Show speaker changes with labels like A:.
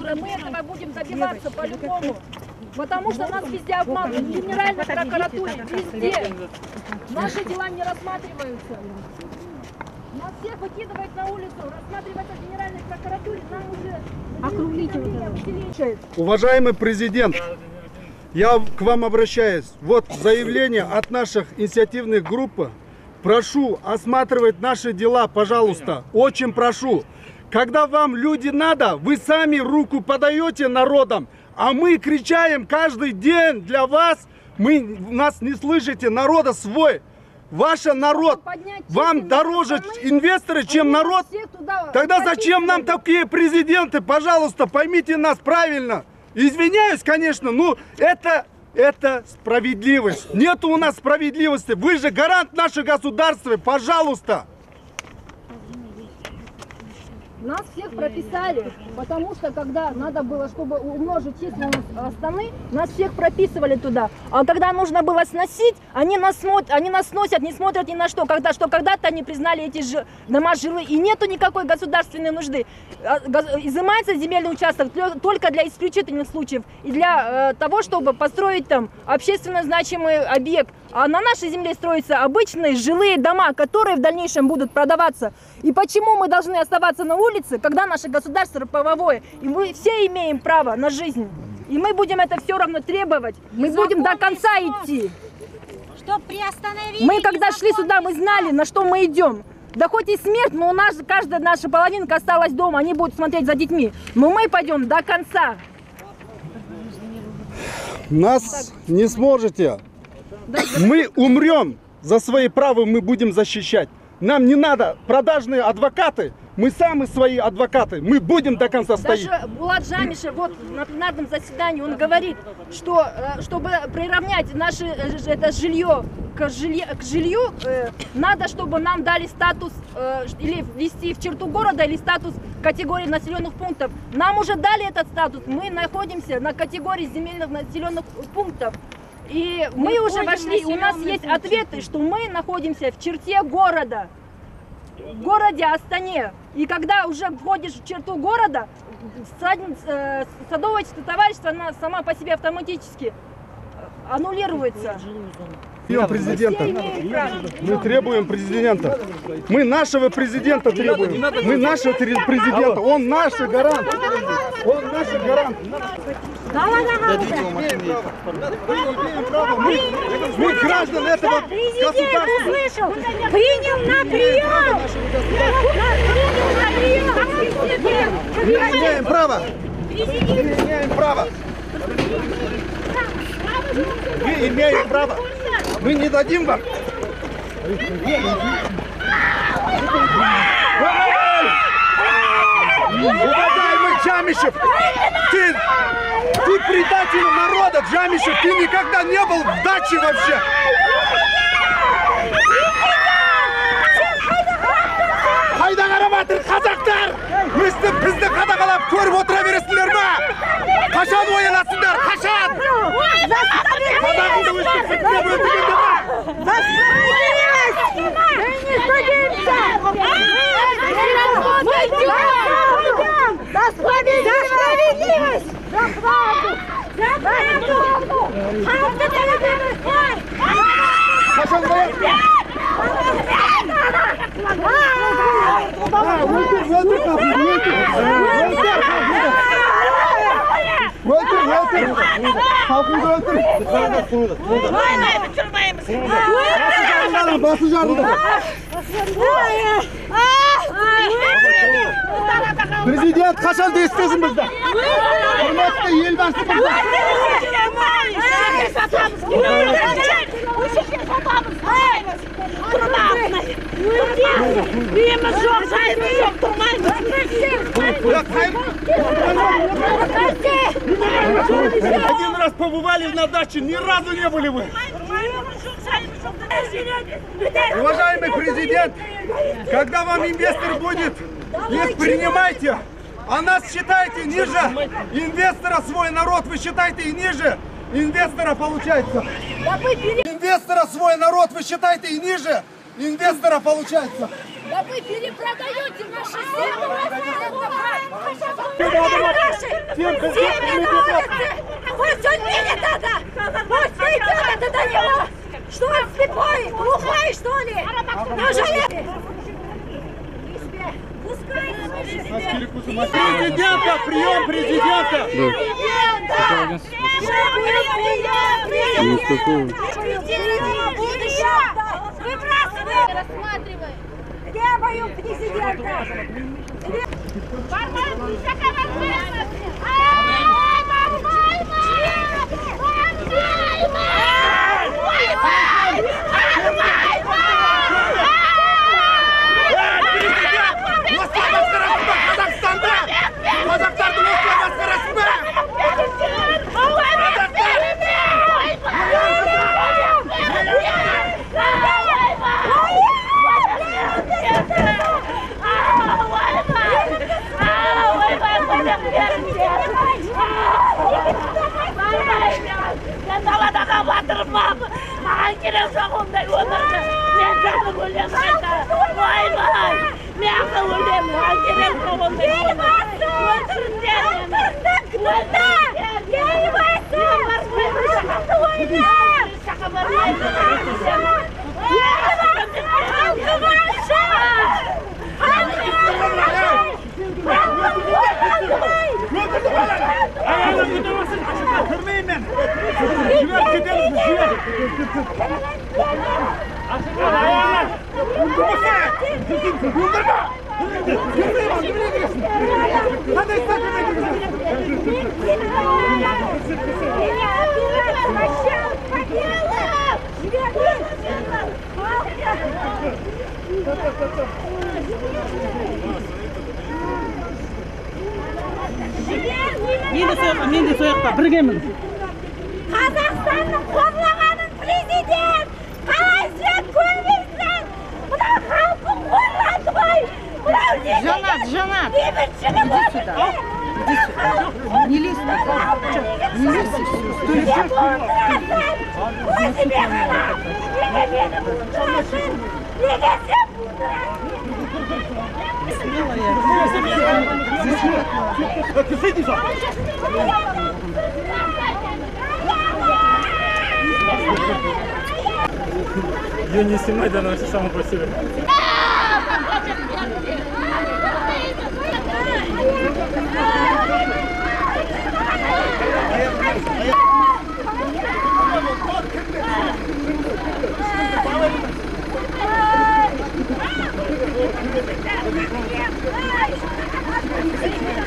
A: завтра мы этого будем добиваться по-любому. Потому что нас везде обманывают, в Генеральной прокуратуре, везде. Наши дела не рассматриваются. Нас всех выкидывают на улицу, рассматривается в Генеральной прокуратуре, нам уже усилить.
B: Уважаемый президент, я к вам обращаюсь. Вот заявление от наших инициативных групп. Прошу осматривать наши дела, пожалуйста. Очень прошу. Когда вам люди надо, вы сами руку подаете народам, а мы кричаем каждый день для вас. Нас не слышите, народа свой. Ваш народ вам дороже инвесторы, чем народ. Тогда зачем нам такие президенты? Пожалуйста, поймите нас правильно. Извиняюсь, конечно, но это справедливость. Нету у нас справедливости. Вы же гарант нашего государства. Пожалуйста.
A: Нас всех прописали, потому что когда надо было, чтобы умножить численность Астаны, нас всех прописывали туда. А когда нужно было сносить, они нас сносят, не смотрят ни на что. Когда-то они признали эти дома жилые, и нету никакой государственной нужды. Изымается земельный участок только для исключительных случаев и для того, чтобы построить там общественно значимый объект. А на нашей земле строятся обычные жилые дома, которые в дальнейшем будут продаваться. И почему мы должны оставаться на улице, когда наше государство правовое, и мы все имеем право на жизнь. И мы будем это все равно требовать. Мы будем до конца идти. Мы когда шли сюда, мы знали, на что мы идем. Да хоть и смерть, но у нас каждая наша половинка осталась дома, они будут смотреть за детьми. Но мы пойдем до конца.
B: Нас не сможете. Мы умрем, за свои права мы будем защищать. Нам не надо продажные адвокаты, мы сами свои адвокаты, мы будем до конца стоять.
A: Даже Булат Джамишев вот на пленарном заседании, он говорит, что чтобы приравнять наше это жилье к жилью, надо, чтобы нам дали статус или ввести в черту города или статус категории населенных пунктов. Нам уже дали этот статус, мы находимся на категории земельных населенных пунктов. И мы уже вошли, у нас есть ответы, что мы находимся в черте города, в городе Астане. И когда уже входишь в черту города, садоводческое товарищество, она сама по себе автоматически аннулируется.
B: Президента. Мы требуем президента. Мы нашего президента требуем. Мы нашего президента. Он наш гарант. Он наш гарант. Мы граждане этого государства.
C: Принял на прием.
B: Мы имеем право. Мы имеем право. Мы имеем право. Мы не дадим вам. Уважаемый Джамишев, ты предатель народа, Джамишев, ты никогда не был в даче вообще. Hayda qaramadır Қазақтар! Бізді қадағалап көріп отыра бересіңдер ме? Қашан оянасыңдар? Қашан? Қазағыңды өстіп деп өтігенде ме?
C: За справедливость! За правду! За правду!
B: Қашан оянасыңдар? Bası jarında. Президент қашан дейсіздесің бізді? Құрметті елбасымыз.
C: Үйіміз жоқ, жайымыз жоқ, тұрмаймыз.
B: Один раз побывали на даче, ни разу не были вы. Уважаемый президент, когда вам инвестор будет, их принимайте. А нас считайте ниже инвестора, свой народ вы считайте и ниже инвестора получается. Инвестора свой народ вы считайте и ниже инвестора получается.
A: Да вы перепродаете наши земли!
C: Пусть он видит это! Пусть идет это до него! Что он слепой? Глухой, что ли? Неужели? Пускай
B: Президента, прием президента!
C: Требую президента!
D: Ben dalada batırmam. Makine soğunda götürdü. Ben canım ölüm kayda. Vay vay. Ne akıl ölüm. Makine soğunda götürdü. Götürün derim. Burada. Gel basın. Şaka var.
E: Kırmayın beni. Güven gidelim. Ayağlar. Vurdurmasana. Vurdurma. Yürüyün bak. Yürüyün gidiyorsun. Hadi istakına gidiyorsun.
F: Men de so'yoqqa birgamiz.
C: Қазақстанның қорлағанын президент! Қалай сен көрмейсің? Мына халқың қорланды ғой! Мынау не
F: Жанат.
C: бейбітшілік
F: Иди сюда. Не лезь туда. Не лезь.
C: Неге бұлдырасың? Өзіме қара! Неге мені бұлдырасың? Неге сен бұлдырасың?
E: Ее не снимай, да, она все само по себе.
C: Ay!